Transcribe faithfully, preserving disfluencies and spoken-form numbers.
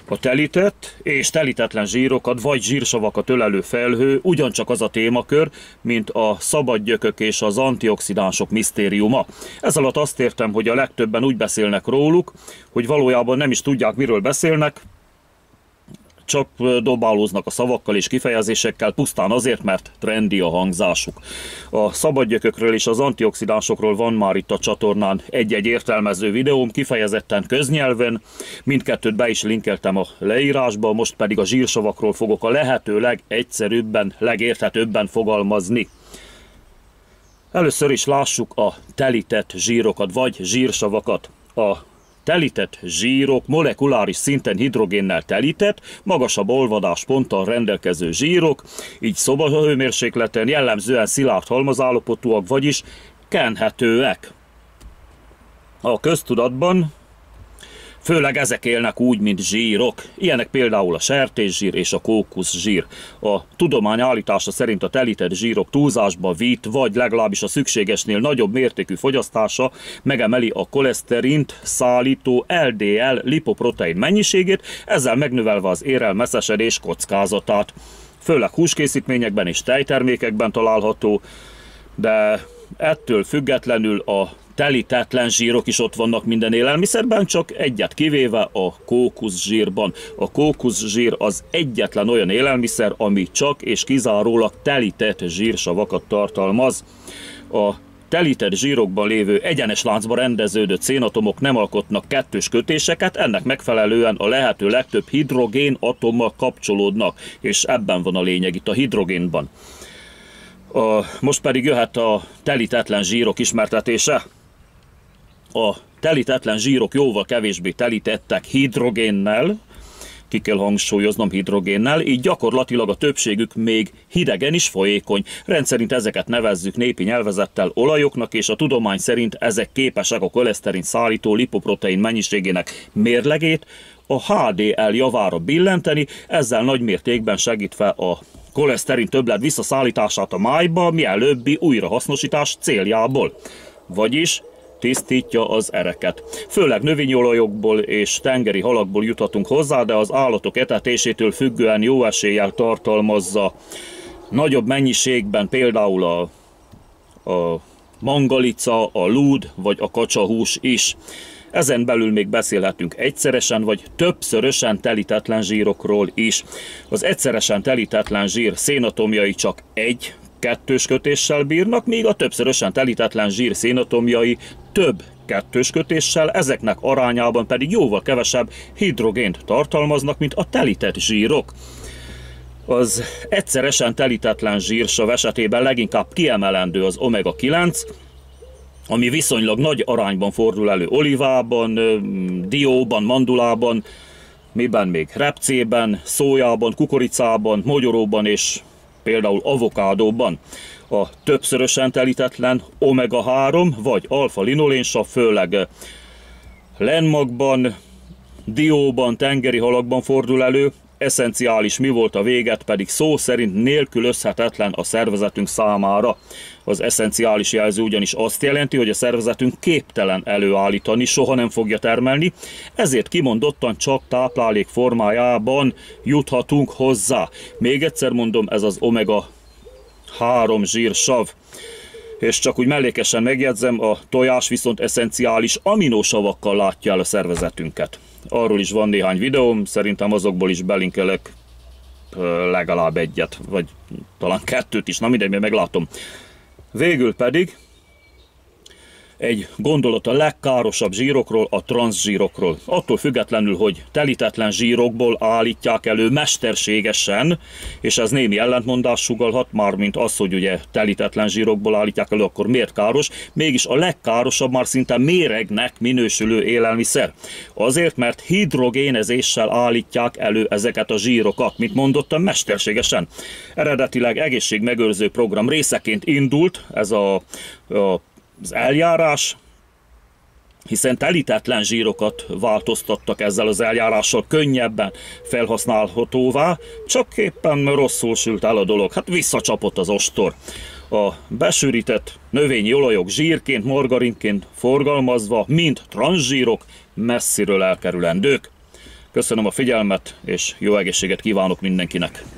A telített és telítetlen zsírokat vagy zsírsavakat ölelő felhő ugyancsak az a témakör, mint a szabadgyökök és az antioxidánsok misztériuma. Ez alatt azt értem, hogy a legtöbben úgy beszélnek róluk, hogy valójában nem is tudják, miről beszélnek, csak dobálóznak a szavakkal és kifejezésekkel, pusztán azért, mert trendi a hangzásuk. A szabadgyökökről és az antioxidánsokról van már itt a csatornán egy-egy értelmező videóm, kifejezetten köznyelven, mindkettőt be is linkeltem a leírásba, most pedig a zsírsavakról fogok a lehető legegyszerűbben, legérthetőbben fogalmazni. Először is lássuk a telített zsírokat, vagy zsírsavakat. A telített zsírok molekuláris szinten hidrogénnel telített, magasabb olvadásponttal rendelkező zsírok, így szobahőmérsékleten jellemzően szilárd halmazállapotúak, vagyis kenhetőek. A köztudatban főleg ezek élnek úgy, mint zsírok. Ilyenek például a sertészsír és a kókuszsír. A tudomány állítása szerint a telített zsírok túlzásba vitt, vagy legalábbis a szükségesnél nagyobb mértékű fogyasztása megemeli a koleszterint szállító el dé el lipoprotein mennyiségét, ezzel megnövelve az érrel-messzesedés kockázatát. Főleg húskészítményekben és tejtermékekben található, de ettől függetlenül a telítetlen zsírok is ott vannak minden élelmiszerben, csak egyet kivéve a kókuszsírban. A kókuszsír az egyetlen olyan élelmiszer, ami csak és kizárólag telített zsírsavakat tartalmaz. A telített zsírokban lévő egyenes láncba rendeződött szénatomok nem alkotnak kettős kötéseket, ennek megfelelően a lehető legtöbb hidrogén atommal kapcsolódnak, és ebben van a lényeg, itt a hidrogénban. A, most pedig jöhet a telítetlen zsírok ismertetése. A telítetlen zsírok jóval kevésbé telítettek hidrogénnel, ki kell hangsúlyoznom hidrogénnel, így gyakorlatilag a többségük még hidegen is folyékony. Rendszerint ezeket nevezzük népi nyelvezettel olajoknak, és a tudomány szerint ezek képesek a koleszterin szállító lipoprotein mennyiségének mérlegét a há dé el javára billenteni, ezzel nagymértékben segítve a koleszterin többlet visszaszállítását a májba, mielőbbi újrahasznosítás céljából. Vagyis tisztítja az ereket. Főleg növényolajokból és tengeri halakból juthatunk hozzá, de az állatok etetésétől függően jó eséllyel tartalmazza nagyobb mennyiségben például a, a mangalica, a lúd vagy a kacsahús is. Ezen belül még beszélhetünk egyszeresen vagy többszörösen telítetlen zsírokról is. Az egyszeresen telítetlen zsír szénatomjai csak egy kettős kötéssel bírnak, míg a többszörösen telítetlen zsír szénatomjai több kettős kötéssel, ezeknek arányában pedig jóval kevesebb hidrogént tartalmaznak, mint a telített zsírok. Az egyszeresen telítetlen zsírsav esetében leginkább kiemelendő az omega kilenc, ami viszonylag nagy arányban fordul elő olívában, dióban, mandulában, miben még repcében, szójában, kukoricában, mogyoróban és például avokádóban. A többszörösen telítetlen omega három vagy alfa-linolénsav főleg lenmagban, dióban, tengeri halakban fordul elő, eszenciális mi volt a véget, pedig szó szerint nélkülözhetetlen a szervezetünk számára. Az eszenciális jelző ugyanis azt jelenti, hogy a szervezetünk képtelen előállítani, soha nem fogja termelni, ezért kimondottan csak táplálék formájában juthatunk hozzá. Még egyszer mondom, ez az omega három zsírsav. És csak úgy mellékesen megjegyzem, a tojás viszont eszenciális aminósavakkal látja el a szervezetünket. Arról is van néhány videóm, szerintem azokból is belinkelek legalább egyet, vagy talán kettőt is, na mindegy, még meglátom. Végül pedig egy gondolat a legkárosabb zsírokról, a transzsírokról. Attól függetlenül, hogy telítetlen zsírokból állítják elő mesterségesen, és ez némi ellentmondás sugallhat, mármint az, hogy ugye telítetlen zsírokból állítják elő, akkor miért káros? Mégis a legkárosabb már szinte méregnek minősülő élelmiszer. Azért, mert hidrogénezéssel állítják elő ezeket a zsírokat, mint mondottam, mesterségesen. Eredetileg egészségmegőrző program részeként indult ez a, a az eljárás, hiszen telítetlen zsírokat változtattak ezzel az eljárással könnyebben felhasználhatóvá, csak éppen rosszul sült el a dolog, hát visszacsapott az ostor. A besűrített növényi olajok zsírként, margarinként forgalmazva, mint transzsírok, messziről elkerülendők. Köszönöm a figyelmet, és jó egészséget kívánok mindenkinek!